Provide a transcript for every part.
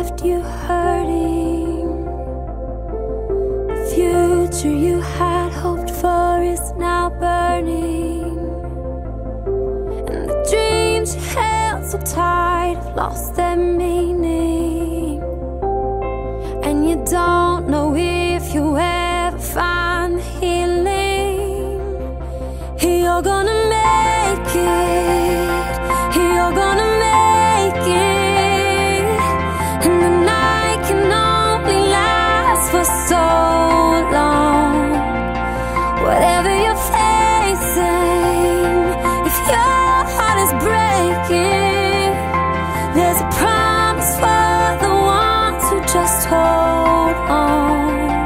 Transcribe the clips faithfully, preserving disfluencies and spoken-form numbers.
left you hurting. The future you had hoped for is now burning, and the dreams you held so tight have lost their meaning. And you don't know if you ever find the healing. You're gonna make it, you're gonna make it, and the night can only last for so long. Whatever you're facing, if your heart is breaking, there's a promise for the ones who just hold on.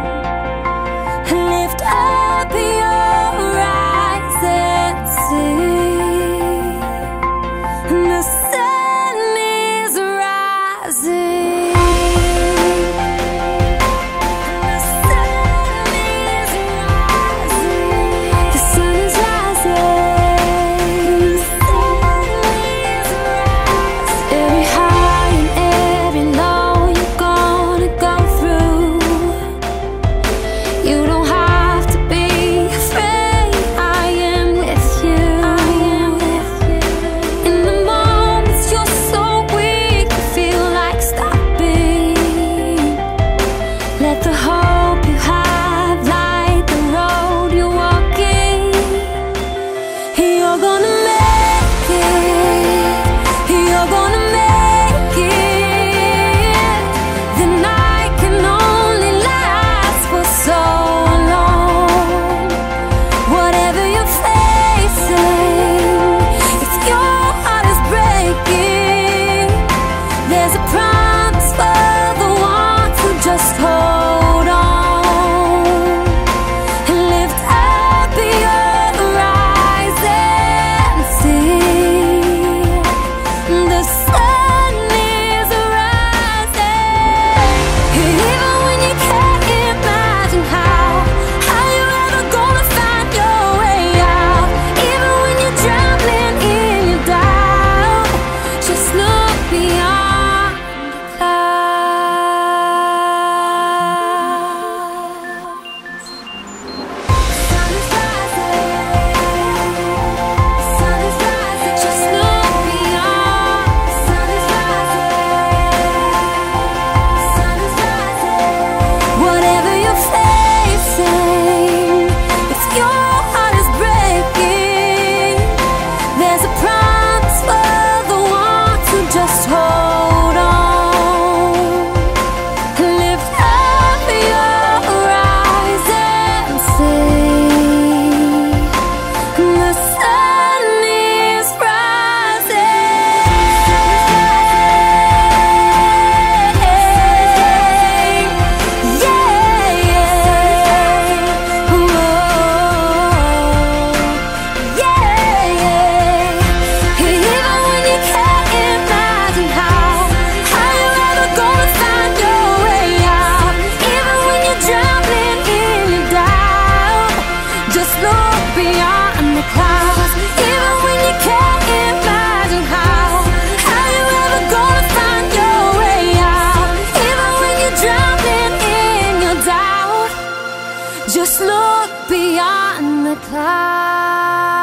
Lift up your eyes and see, the sun is rising. The sun is rising. The sun is rising. The sun is rising. Every high and every low you're gonna go through. You don't have to be afraid. I am with you. I am with you. In the moments you're so weak, you feel like stopping. Let the hope you have light the road you're walking. You're gonna make it. You're gonna make it. The night can only last for so long. Whatever you're facing, if your heart is breaking, there's a promise for the ones who just hold on. Lift up your eyes and see, the sun is rising. Even when you can't imagine how, how you ever gonna find your way out. Even when you're drowning in your doubt, just look beyond the clouds. Sun is rising. Sun is rising. Just look beyond. Sun is rising. Sun is rising. Whatever you're facing, if your heart is breaking, there's a promise for the ones who just hold on. Lift up your eyes and see, the sun is rising. Yeah, yeah. Whoa. Yeah, yeah. Even when you can't imagine how, how you ever gonna find your way out. Even when you're drowning in your doubt, just look beyond the clouds. Even when you can't imagine how, how you ever gonna find your way out. Even when you're drowning in your doubt, just look beyond the clouds.